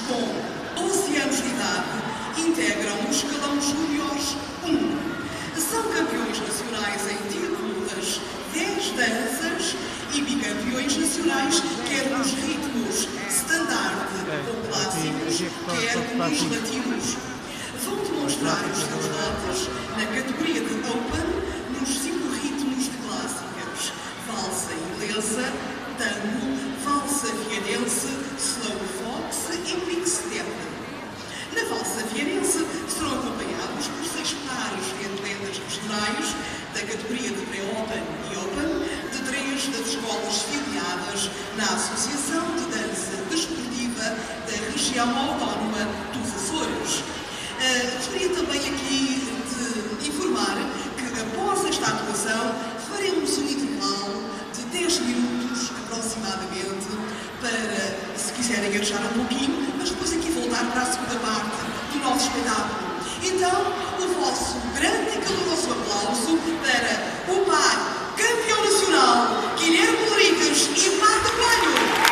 com 12 anos de idade integram o escalão Júniores 1. São campeões nacionais em tiro das 10 danças e bicampeões nacionais, quer nos ritmos standard ou clássicos, quer nos latinos. Vão demonstrar os seus dotes na categoria de Open nos 5 ritmos de clássicas: valsa inglesa, tango, valsa vianense, slow fox e mixstep. Na valsa vianense serão acompanhados por 6 pares de atletas regionais da categoria de pré-open e open, de 3 das escolas filiadas na Associação de Dança Desportiva da Região Autónoma dos Açores. Gostaria também aqui de informar que após esta atuação faremos um intervalo de 10 minutos aproximadamente para, se quiserem achar um pouquinho, mas depois aqui voltar para a segunda parte do nosso espetáculo. Então, o vosso grande e caloroso aplauso para o par campeão nacional Guilherme Rodrigues e Marta Coelho.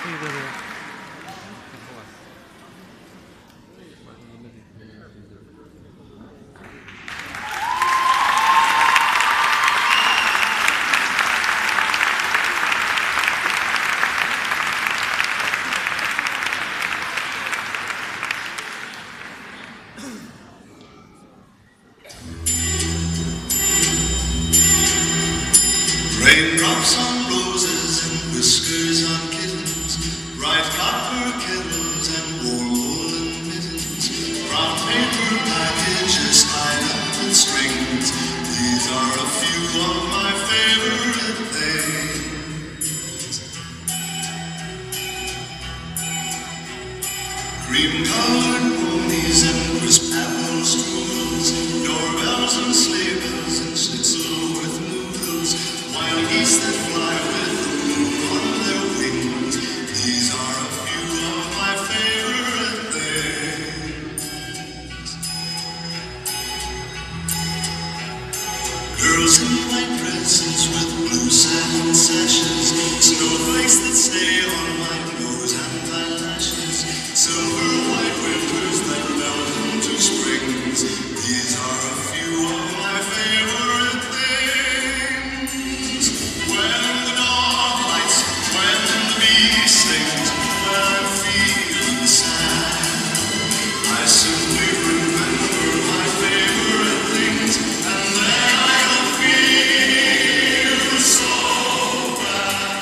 Raindrops on roses and whiskers on kittens, bright copper kettles and warm woolen mittens, brown paper packages tied up with strings. These are a few of my favorite things. Cream-colored ponies and crisp apple strudels, doorbells and sleigh bells and schnitzel with noodles, wild geese that fly with the moon on their wings. These are a few of my favorite things. Girls in white dresses with blue satin sashes, snowflakes that stay on my nose and eyelashes, silver white winters that melt into springs. These are a few of my favorite things. When the dog bites, when the bee stings, when I'm feeling sad, I simply remember my favorite things, and then I don't feel so bad.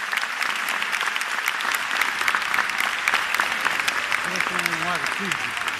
Parece um arquivo.